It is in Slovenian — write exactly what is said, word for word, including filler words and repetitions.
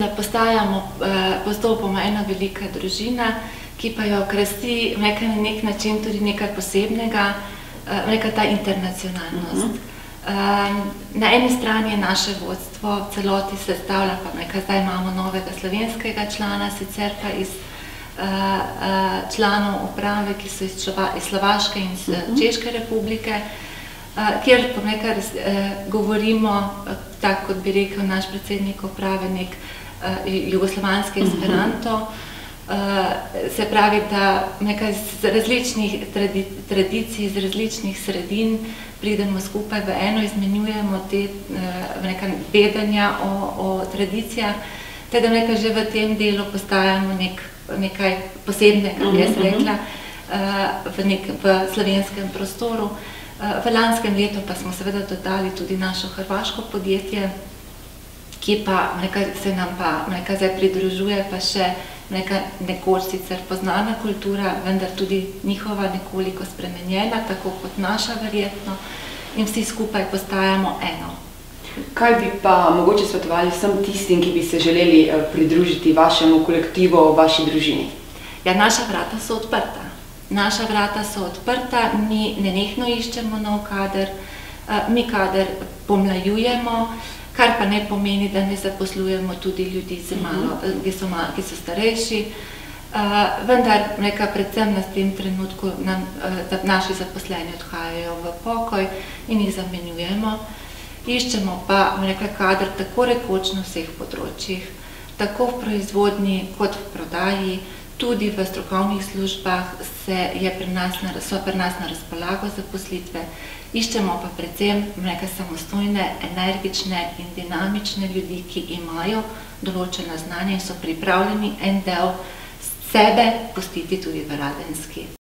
postajamo postopoma ena velika družina, ki pa jo krasi na nek način tudi nekaj posebnega, neka ta internacionalnost. Na eni strani je naše vodstvo v celoti sestavlja, pa nekaj zdaj imamo novega slovenskega člana, sicer pa iz članov uprave, ki so iz Slovaške in Češke republike, kjer pa nekaj govorimo, tako kot bi rekel naš predsednik uprave, nek jugoslovanski esperanto, se pravi, da nekaj z različnih tradicij, iz različnih sredin pridemo skupaj v eno, izmenjujemo te nekaj vedenja o tradicijah, teda nekaj že v tem delu postajamo nekaj posebnega, jaz rekla, v slovenskem prostoru. V lanskem letu pa smo seveda dodali tudi našo hrvaško podjetje, ki pa se nam pa nekaj zdaj pridružuje, pa še neka nekoč sicer poznana kultura, vendar tudi njihova nekoliko spremenjena, tako kot naša verjetno, in vsi skupaj postajamo eno. Kaj bi pa mogoče svetovali vsem tistim, ki bi se želeli pridružiti vašemu kolektivu, vaši družini? Ja, naša vrata so odprta. Naša vrata so odprta, mi nenehno iščemo nov kader, mi kader pomlajujemo, kar pa ne pomeni, da ne zaposlujemo tudi ljudi, ki so starejši, vendar predvsem na tem trenutku naši zaposleni odhajajo v pokoj in jih zamenjujemo. Iščemo pa kader tako rekoč na vseh področjih, tako v proizvodnji kot v prodaji, tudi v strokovnih službah so pri nas na razpolago zaposlitve. Iščemo pa predvsem neke samostojne, energične in dinamične ljudi, ki imajo določena znanja in so pripravljeni en del sebe pustiti tudi v Radenski.